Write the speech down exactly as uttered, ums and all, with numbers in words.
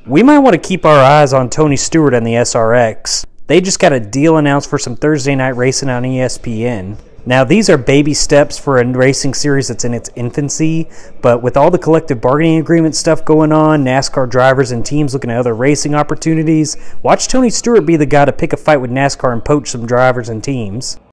We might want to keep our eyes on Tony Stewart and the S R X. They just got a deal announced for some Thursday night racing on E S P N. Now, these are baby steps for a racing series that's in its infancy, but with all the collective bargaining agreement stuff going on, NASCAR drivers and teams looking at other racing opportunities, watch Tony Stewart be the guy to pick a fight with NASCAR and poach some drivers and teams.